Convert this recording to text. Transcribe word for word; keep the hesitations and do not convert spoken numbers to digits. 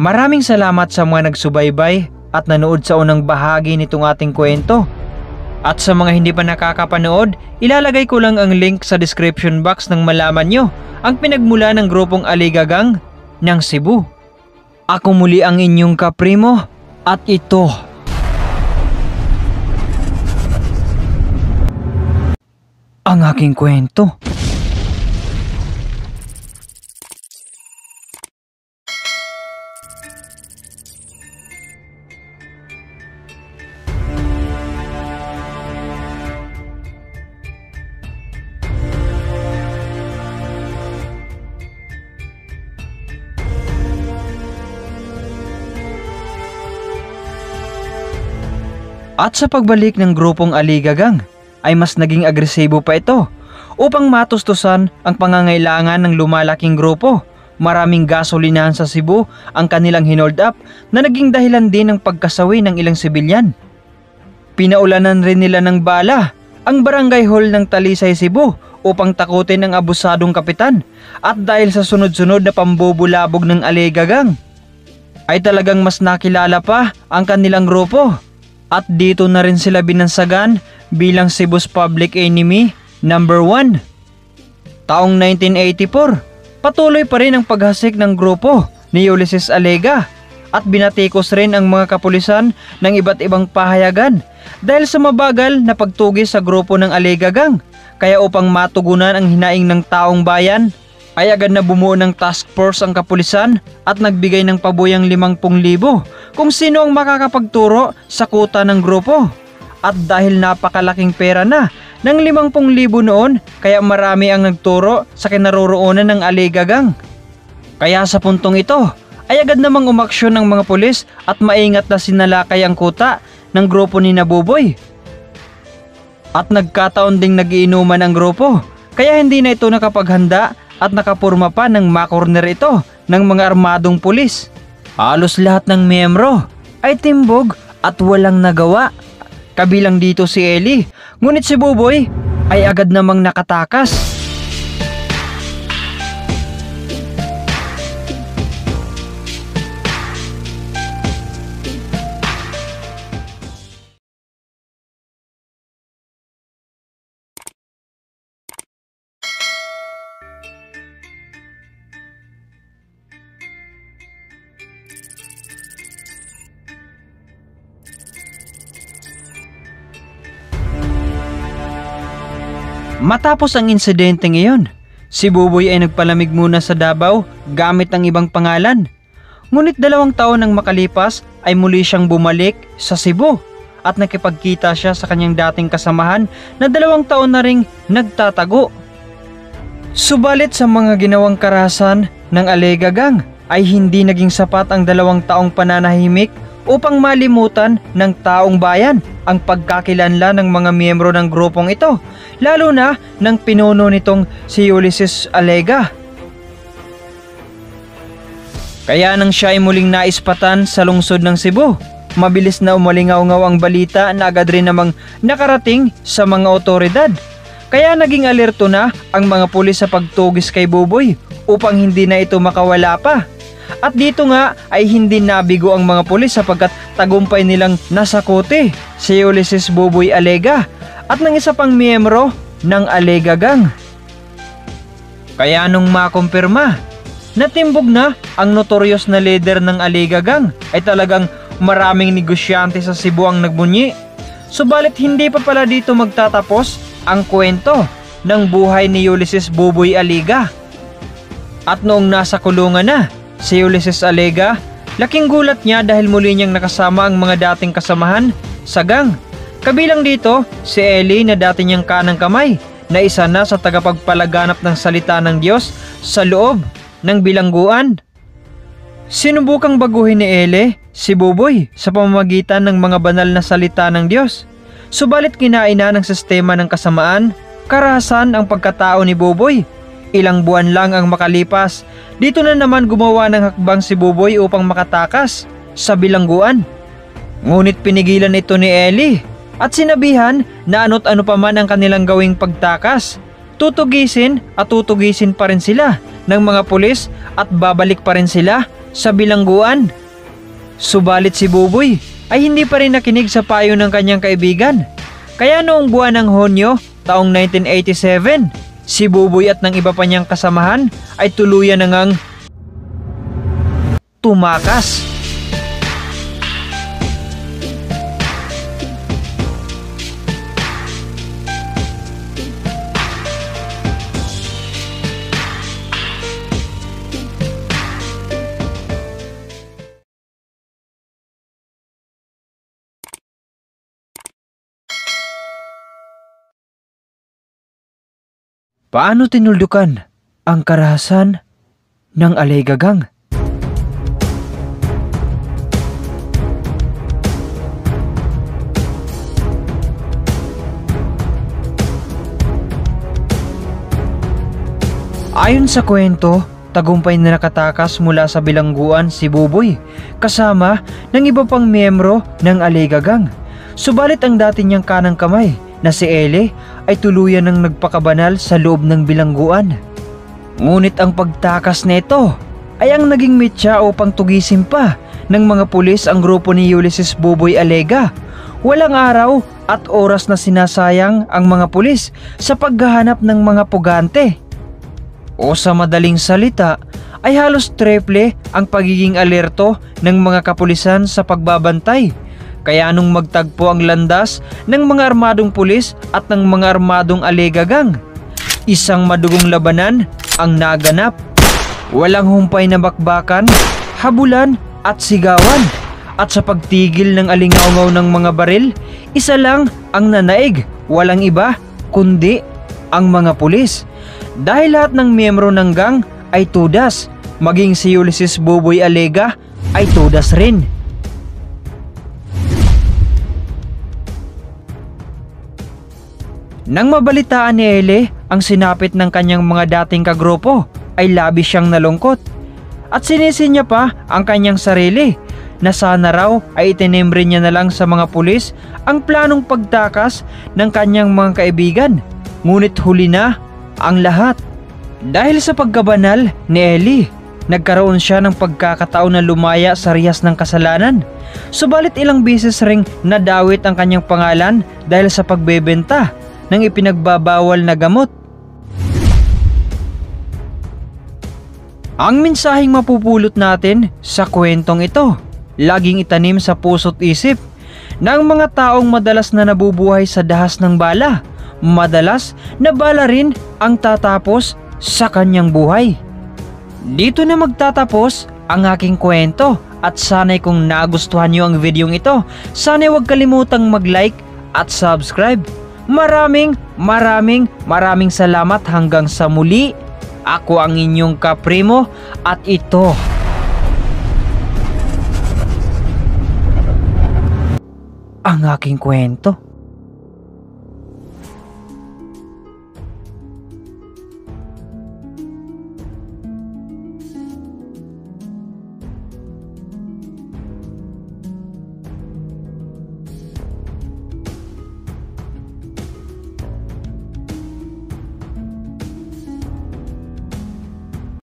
Maraming salamat sa mga nagsubaybay at nanood sa unang bahagi nitong ating kwento. At sa mga hindi pa nakakapanood, ilalagay ko lang ang link sa description box nang malaman nyo ang pinagmula ng grupong Aligagang ng Cebu. Ako muli ang inyong kaprimo at ito ang aking kwento. At sa pagbalik ng grupong Aligagang ay mas naging agresibo pa ito upang matustusan ang pangangailangan ng lumalaking grupo. Maraming gasolinahan sa Cebu ang kanilang hinold up na naging dahilan din ng pagkasawi ng ilang sibilyan. Pinaulanan rin nila ng bala ang barangay hall ng Talisay, Cebu upang takutin ang abusadong kapitan, at dahil sa sunod-sunod na pambubulabog ng Aligagang ay talagang mas nakilala pa ang kanilang grupo. At dito na rin sila binansagan bilang Cebu's public enemy number one. Taong nineteen eighty-four, patuloy pa rin ang paghasik ng grupo ni Ulysses Alega at binatikos rin ang mga kapulisan ng iba't ibang pahayagan dahil sa mabagal na pagtugis sa grupo ng Aligagang. Kaya upang matugunan ang hinaing ng taong bayan ay agad na bumuo ng task force ang kapulisan at nagbigay ng pabuyang limangpung libo kung sino ang makakapagturo sa kuta ng grupo. At dahil napakalaking pera na ng limangpung libo noon, kaya marami ang nagturo sa kinaroroonan ng Aligagang. Kaya sa puntong ito ay agad namang umaksyon ng mga pulis at maingat na sinalakay ang kuta ng grupo ni Nabuboy. At nagkataon ding nagiinuman ang grupo, kaya hindi na ito nakapaghanda at nakapurma pa ng makorner ito ng mga armadong pulis. Halos lahat ng miyembro ay timbog at walang nagawa. Kabilang dito si Ellie, ngunit si Buboy ay agad namang nakatakas. Matapos ang insidente ngayon, si Buboy ay nagpalamig muna sa Davao gamit ang ibang pangalan. Ngunit dalawang taon nang makalipas ay muli siyang bumalik sa Cebu at nakipagkita siya sa kanyang dating kasamahan na dalawang taon na ring nagtatago. Subalit sa mga ginawang karahasan ng Aligagang ay hindi naging sapat ang dalawang taong pananahimik upang malimutan ng taong bayan ang pagkakilanlan ng mga miyembro ng grupong ito, lalo na ng pinuno nitong si Ulysses Alega. Kaya nang siya ay muling naispatan sa lungsod ng Cebu, mabilis na umalingaw-ngaw ang balita na agad rin namang nakarating sa mga otoridad. Kaya naging alerto na ang mga pulis sa pagtugis kay Buboy upang hindi na ito makawala pa. At dito nga ay hindi nabigo ang mga pulis sapagkat tagumpay nilang nasakuti si Ulysses Buboy Alega at ng isa pang miyembro ng Aligagang. Kaya nung makumpirma na timbog na ang notorious na leader ng Aligagang ay talagang maraming negosyante sa Cebu ang nagbunyi. Subalit hindi pa pala dito magtatapos ang kwento ng buhay ni Ulysses Buboy Alega. At noong nasa kulungan na si Ulysses Alega, laking gulat niya dahil muli niyang nakasama ang mga dating kasamahan sa gang. Kabilang dito si Ellie na dati niyang kanang kamay na isa na sa tagapagpalaganap ng salita ng Diyos sa loob ng bilangguan. Sinubukang baguhin ni Ellie si Buboy sa pamamagitan ng mga banal na salita ng Diyos. Subalit kinain na ng sistema ng kasamaan, karahasan ang pagkatao ni Buboy. Ilang buwan lang ang makalipas, dito na naman gumawa ng hakbang si Buboy upang makatakas sa bilangguan. Ngunit pinigilan ito ni Ellie at sinabihan na ano't ano pa man ang kanilang gawing pagtakas, tutugisin at tutugisin pa rin sila ng mga pulis at babalik pa rin sila sa bilangguan. Subalit si Buboy ay hindi pa rin nakinig sa payo ng kanyang kaibigan. Kaya noong buwan ng Hunyo taong nineteen eighty-seven, si Buboy at ng iba pa niyang kasamahan ay tuluyan na ngang tumakas. Paano tinuldukan ang karahasan ng Aligagang? Ayon sa kwento, tagumpay na nakatakas mula sa bilangguan si Buboy kasama ng iba pang miyembro ng Aligagang. Subalit ang dati niyang kanang kamay na si Ele ay tuluyan ng nagpakabanal sa loob ng bilangguan. Ngunit ang pagtakas nito ay ang naging mitya upang tugisin pa ng mga pulis ang grupo ni Ulysses Buboy Alega. Walang araw at oras na sinasayang ang mga pulis sa paghahanap ng mga pugante. O sa madaling salita ay halos triple ang pagiging alerto ng mga kapulisan sa pagbabantay. Kaya nung magtagpo ang landas ng mga armadong pulis at ng mga armadong Aligagang, isang madugong labanan ang naganap. Walang humpay na bakbakan, habulan at sigawan. At sa pagtigil ng alingaungaw ng mga baril, isa lang ang nanaig, walang iba kundi ang mga pulis. Dahil lahat ng miyembro ng gang ay tudas, maging si Ulysses Buboy Alega ay tudas rin. Nang mabalitaan ni Ele ang sinapit ng kanyang mga dating kagrupo, ay labis siyang nalungkot. At sinisi niya pa ang kanyang sarili na sana raw ay itinimbre niya na lang sa mga pulis ang planong pagtakas ng kanyang mga kaibigan. Ngunit huli na ang lahat. Dahil sa pagkabanal ni Eli, nagkaroon siya ng pagkakataon na lumaya sa rihas ng kasalanan. Subalit ilang beses ring nadawit ang kanyang pangalan dahil sa pagbebenta ng ipinagbabawal na gamot. Ang mensaheng mapupulot natin sa kwentong ito, laging itanim sa puso't isip ng mga taong madalas na nabubuhay sa dahas ng bala. Madalas na bala rin ang tatapos sa kanyang buhay. Dito na magtatapos ang aking kwento at sana'y kung nagustuhan nyo ang videong ito, sana'y huwag kalimutang mag-like at subscribe. Maraming maraming maraming salamat hanggang sa muli. Ako ang inyong kaprimo at ito ang aking kwento.